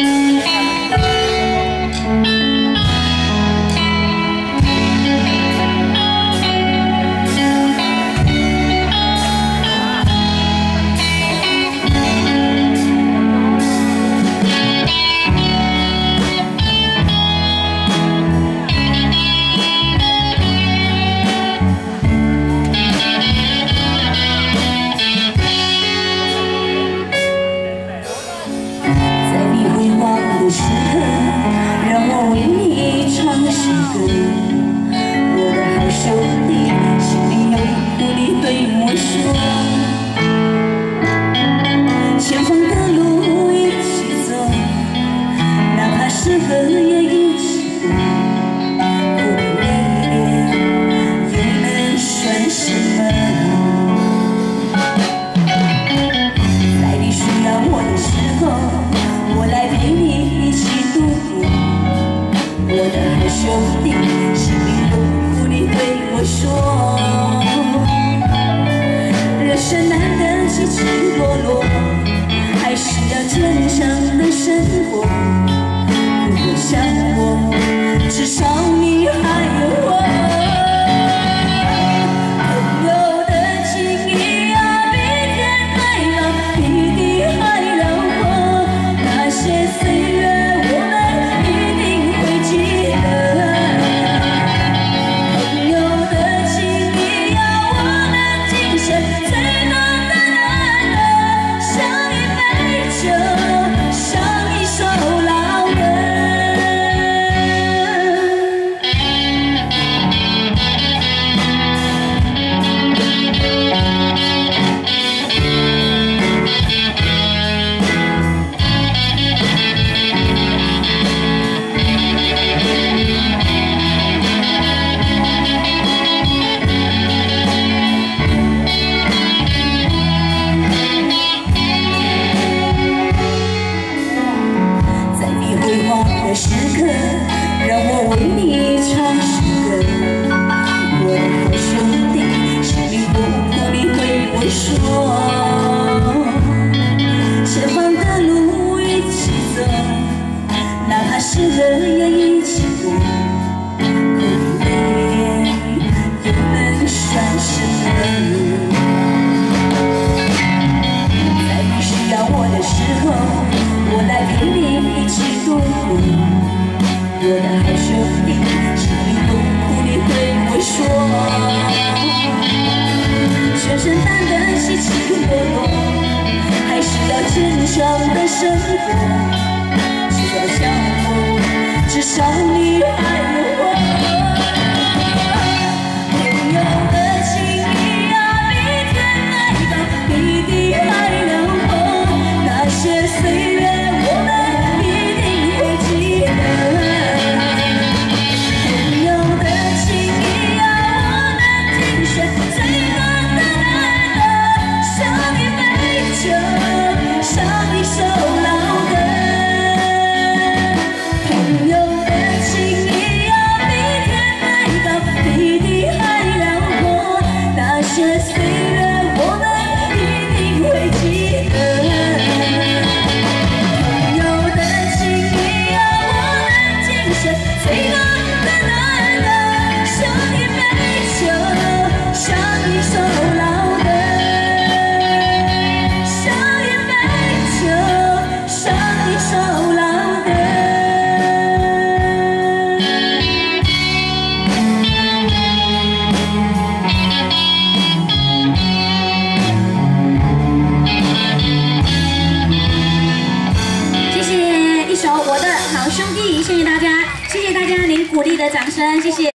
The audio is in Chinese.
兄弟，心里有苦你对我说。人生难得起起落落，还是要坚强的生活。如果想我，至少你还有我。朋友的情谊啊，比天还高，比地还辽阔。那些岁月。 时刻，让我为你唱诗歌。我的好兄弟，心里有苦你对我说。前方的路一起走，哪怕是热也一起过。苦与悲又能算什么？在你需要我的时候，我来陪你一起度过。 我的好兄弟，心里有苦你对我说。人生难得起起落落，还是要坚强的生活。只要想我，至少你还有我。 我的好兄弟，谢谢大家，谢谢大家您鼓励的掌声，谢谢。